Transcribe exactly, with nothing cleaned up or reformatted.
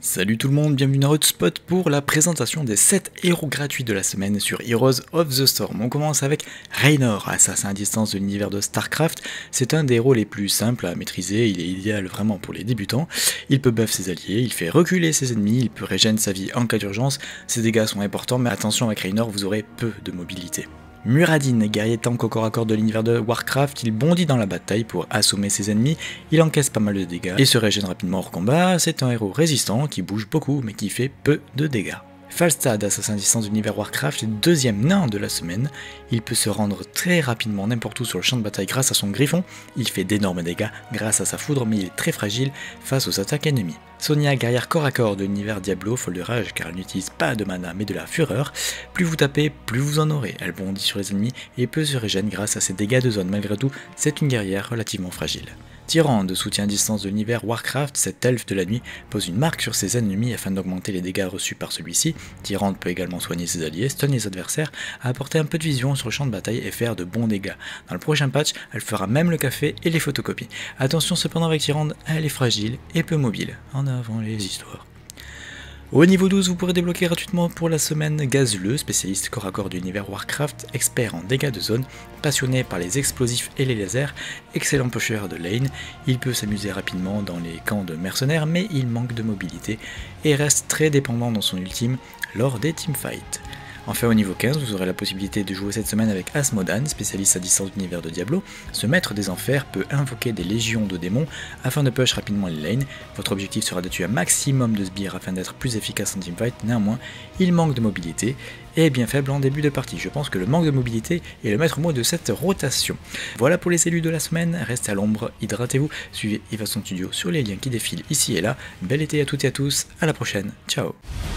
Salut tout le monde, bienvenue dans Hotspot pour la présentation des sept héros gratuits de la semaine sur Heroes of the Storm. On commence avec Raynor, assassin à distance de l'univers de StarCraft. C'est un des héros les plus simples à maîtriser, il est idéal vraiment pour les débutants. Il peut buff ses alliés, il fait reculer ses ennemis, il peut régénérer sa vie en cas d'urgence. Ses dégâts sont importants, mais attention, avec Raynor vous aurez peu de mobilité. Muradin, guerrier tank au corps à corps de l'univers de Warcraft, il bondit dans la bataille pour assommer ses ennemis, il encaisse pas mal de dégâts et se régène rapidement hors combat. C'est un héros résistant qui bouge beaucoup mais qui fait peu de dégâts. Falstad, assassin à distance de l'univers Warcraft, est le deuxième nain de la semaine. Il peut se rendre très rapidement n'importe où sur le champ de bataille grâce à son griffon. Il fait d'énormes dégâts grâce à sa foudre, mais il est très fragile face aux attaques ennemies. Sonia, guerrière corps à corps de l'univers Diablo, folle de rage car elle n'utilise pas de mana mais de la fureur. Plus vous tapez, plus vous en aurez. Elle bondit sur les ennemis et peut se régénérer grâce à ses dégâts de zone. Malgré tout, c'est une guerrière relativement fragile. Tyrande, soutien à distance de l'univers Warcraft, cet elfe de la nuit pose une marque sur ses ennemis afin d'augmenter les dégâts reçus par celui-ci. Tyrande peut également soigner ses alliés, stun les adversaires, apporter un peu de vision sur le champ de bataille et faire de bons dégâts. Dans le prochain patch, elle fera même le café et les photocopies. Attention cependant avec Tyrande, elle est fragile et peu mobile. En avant les histoires. Au niveau douze, vous pourrez débloquer gratuitement pour la semaine Gazleux, spécialiste corps à corps de l'univers Warcraft, expert en dégâts de zone, passionné par les explosifs et les lasers, excellent pusher de lane. Il peut s'amuser rapidement dans les camps de mercenaires, mais il manque de mobilité et reste très dépendant dans son ultime lors des teamfights. Enfin au niveau quinze, vous aurez la possibilité de jouer cette semaine avec Asmodan, spécialiste à distance de l'univers de Diablo. Ce maître des enfers peut invoquer des légions de démons afin de push rapidement les lanes. Votre objectif sera de tuer un maximum de sbires afin d'être plus efficace en teamfight, néanmoins il manque de mobilité et est bien faible en début de partie. Je pense que le manque de mobilité est le maître mot de cette rotation. Voilà pour les élus de la semaine, restez à l'ombre, hydratez-vous, suivez Evason Studio sur les liens qui défilent ici et là. Bel été à toutes et à tous, à la prochaine, ciao.